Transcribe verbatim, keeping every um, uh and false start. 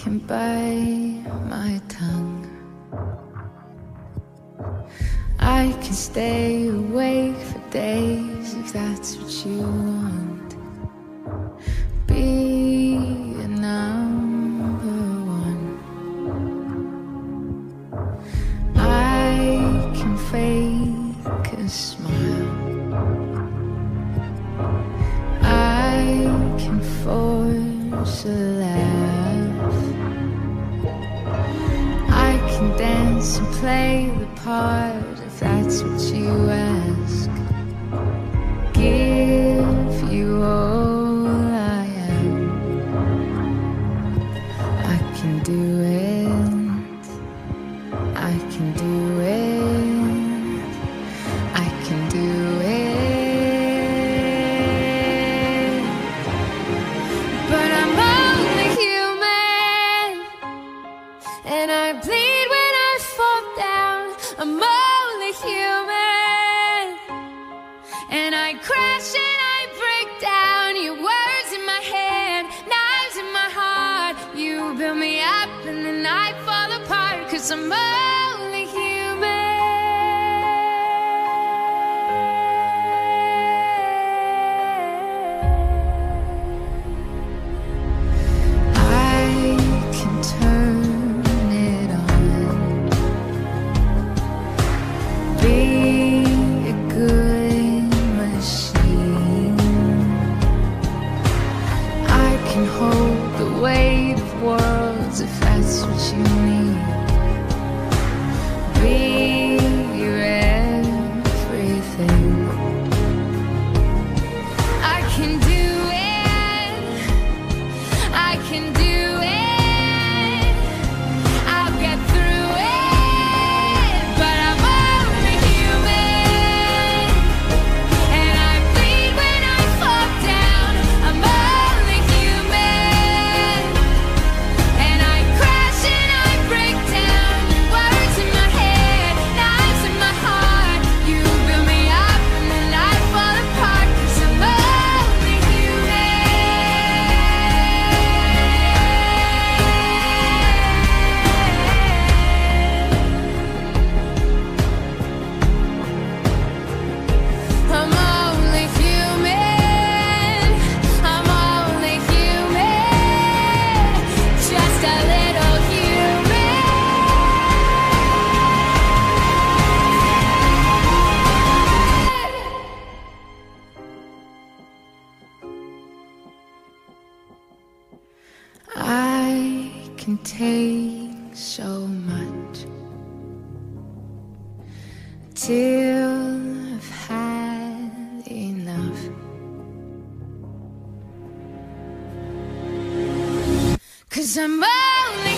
can bite my tongue. I can stay awake for days if that's what you want. Be a number one. I can fake a smile. I can force a laugh. I can dance and play the part if that's what you ask. Give you all I am. I can do it. I can do it. I can do it. But I'm only human, and I bleed when I fall down. I'm only human, and I crash and I break down. Your words in my head, knives in my heart. You build me up and then I fall apart, 'cause I'm only human. I can turn it on. Be a good machine. I can hold the weight of worlds if that's what you need. Be your everything. I can do it. I can do it. I'll get through it. But I'm only human, and I bleed when I fall down. I'm only human, and I crash and I break down. Words in my head, knives in my heart. You build me up and then I fall apart, 'cause I'm only I'm only human. I'm only human. Just a little human. I can take so much till I've had enough. 'Cause I'm only